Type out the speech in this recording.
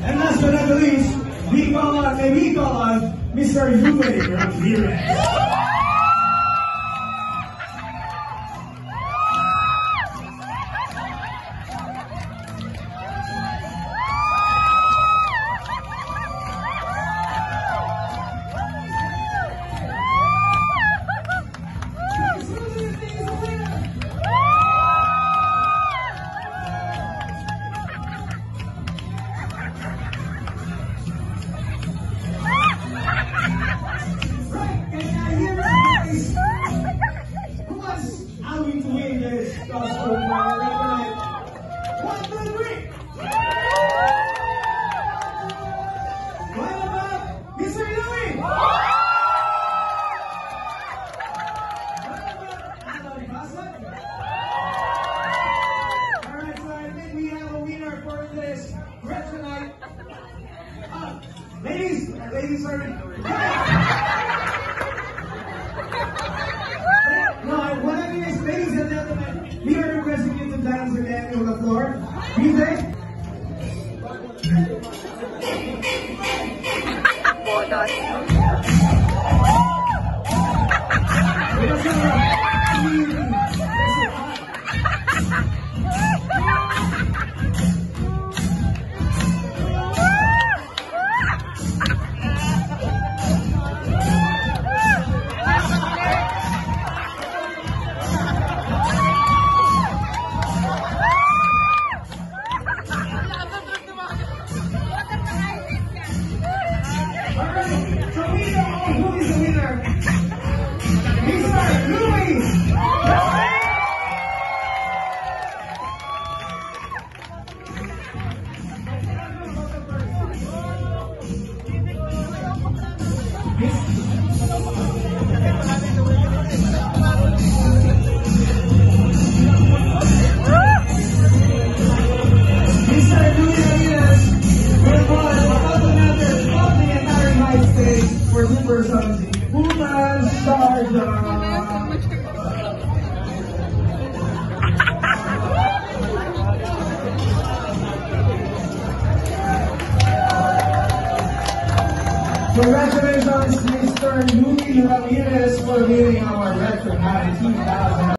And last but not the least, we call on Mr. Louie Ramirez. Ladies, sorry. No, what I mean is, ladies and gentlemen, we are requesting you to dance again on the floor. DJ. Congratulations, Mr. Louie Ramirez, for winning our Retro 2000.